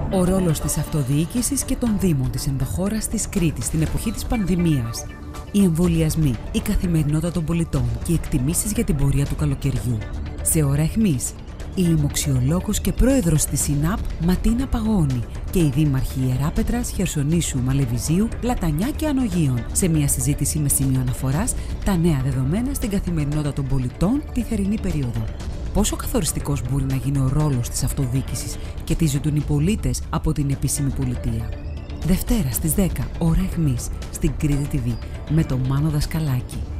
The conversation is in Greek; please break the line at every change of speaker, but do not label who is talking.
Ο ρόλος της αυτοδιοίκησης και των δήμων της ενδοχώρας της Κρήτης στην εποχή της πανδημίας. Οι εμβολιασμοί, η καθημερινότητα των πολιτών και οι εκτιμήσεις για την πορεία του καλοκαιριού. Σε ώρα αιχμής, η λοιμοξιολόγος και πρόεδρος της ΣΥΝΑΠ Ματίνα Παγώνη και οι δήμαρχοι Ιεράπετρας, Χερσονήσου, Μαλεβιζίου, Πλατανιά και Ανογείων σε μια συζήτηση με σημείο αναφοράς τα νέα δεδομένα στην καθημερινότητα των πολιτών τη θερινή περίοδο. Πόσο καθοριστικός μπορεί να γίνει ο ρόλος της αυτοδιοίκησης και τι ζητούν οι πολίτες από την επίσημη πολιτεία. Δευτέρα στις 10 ώρα αιχμής στην Κρήτη TV με τον Μάνο Δασκαλάκη.